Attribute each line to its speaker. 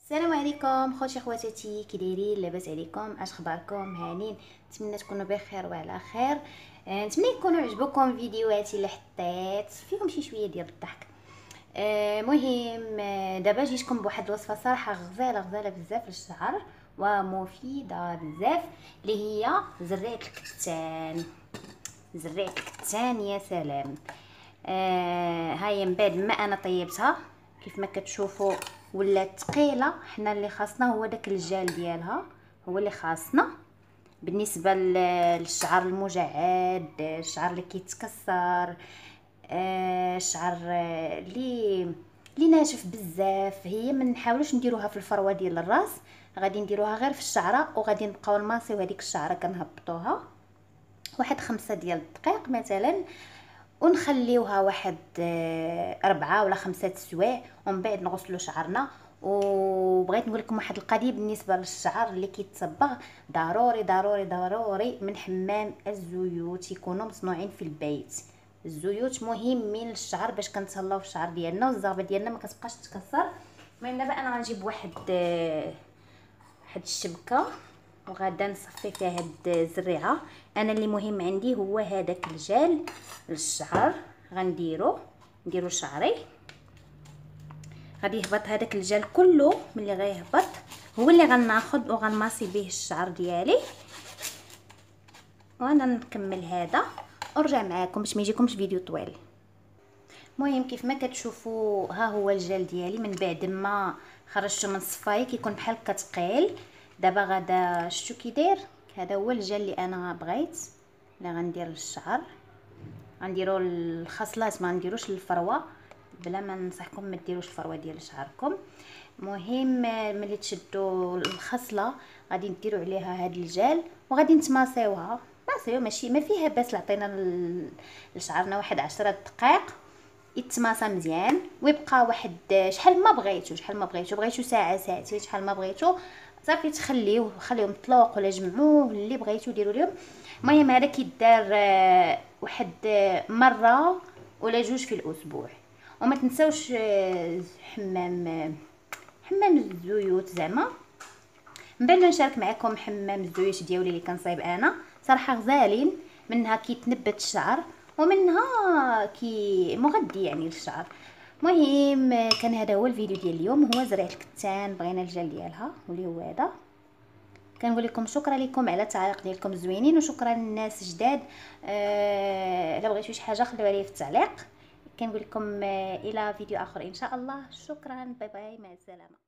Speaker 1: السلام عليكم خوتي خواتاتي، كي دايرين؟ لاباس عليكم؟ اش اخباركم؟ هانين؟ نتمنى تكونوا بخير وعلى خير. نتمنى يكونوا عجبوكم فيديوهاتي اللي حطيت فيهم شي شويه ديال الضحك. مهم. دابا جيتكم بواحد الوصفه صراحه غزاله بزاف للشعر ومفيده بزاف، اللي هي زريعه الكتان. زريعه الكتان يا سلام. هاي من بعد ما انا طيبتها كيف ما كتشوفوا ولات ثقيله. حنا اللي خاصنا هو داك الجال ديالها، هو اللي خاصنا بالنسبه للشعر المجعد، الشعر اللي كيتكسر، الشعر اللي ناشف بزاف. هي ما نحاولوش نديروها في الفروه ديال الراس، غادي نديروها غير في الشعره، وغادي نبقاو نماسيو هذيك الشعره كنهبطوها واحد 5 ديال الدقائق مثلا، ونخليوها واحد 4 ولا 5 سوايع، ومن بعد نغسلوا شعرنا. وبغيت نقول لكم واحد القضيه بالنسبه للشعر اللي كيتصبغ، ضروري من حمام الزيوت يكونوا مصنوعين في البيت. الزيوت مهمين للشعر باش كنتهلاو في الشعر ديالنا والزغبه ديالنا ما كتبقاش تتكسر. المهم دابا انا غنجيب واحد الشبكه وغادا نصفي فيها هاد الزريعه. انا اللي مهم عندي هو هذاك الجل للشعر، نديرو شعري. غادي يهبط هذاك الجل كله، ملي غيهبط هو اللي غناخذ وغنماسي به الشعر ديالي. وانا نكمل هذا ونرجع معاكم باش ما يجيكمش فيديو طويل. المهم كيف ما كتشوفوا ها هو الجل ديالي من بعد ما خرجته من الصفايه كيكون بحال كتقيل. دابا غادا شتو كي داير. هذا هو الجل اللي انا بغيت اللي غندير للشعر. غنديروا الخصلات، ما نديروش للفروه، بلا ما ننصحكم ما ديروش الفروه ديال شعركم. مهم ملي تشدوا الخصله غادي نديروا عليها هذا الجل وغادي نتماسيوها. ماسيو ماشي ما فيها باس، عطينا لشعرنا واحد 10 دقائق يتماسى مزيان ويبقى واحد شحال ما بغيتو ساعه ساعتين، شحال ما بغيتو صافي خليهم طلوق ولا جمعوه اللي بغيتو ديروا لهم. المهم هذا كيدار واحد مره ولا جوج في الاسبوع. وما تنساوش حمام الزيوت زعما. من بعد نشارك معكم حمام الزيوت ديالي اللي كنصايب انا، صراحه غزالين، منها كيتنبت الشعر ومنها كي مغذي يعني للشعر. مهم كان هذا هو الفيديو ديال اليوم، هو زريعه الكتان، بغينا الجل ديالها واللي هو هذا. كنقول لكم شكرا لكم على التعليق ديالكم الزوينين، وشكرا للناس جداد. الا بغيتوا شي حاجه خليوها لي في التعليق. كنقول لكم الى فيديو اخر ان شاء الله. شكرا، باي باي، مع السلامه.